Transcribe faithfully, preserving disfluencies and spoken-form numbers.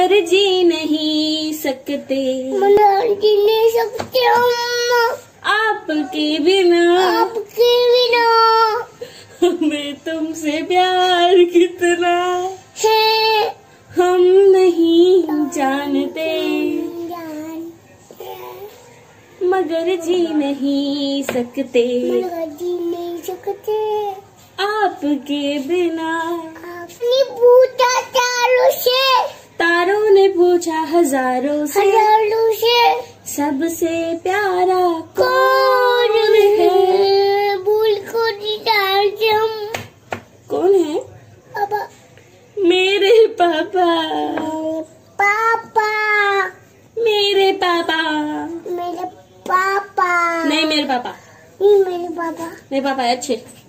मगर जी नहीं सकते, मगर जी नहीं सकते हम आपके बिना, आपके बिना। हमें तुमसे प्यार कितना है हम नहीं जानते, मगर जी नहीं सकते, मगर जी नहीं सकते आपके बिना। आपने पूछा तारों से, तारों ने पूछा हजारों से, हजारों से सबसे प्यारा कौन है? भूल को निकालते हम। कौन है? पापा, मेरे पापा, पापा, मेरे पापा। मेरे पापा। नहीं मेरे पापा, नहीं मेरे पापा। मेरे पापा अच्छे।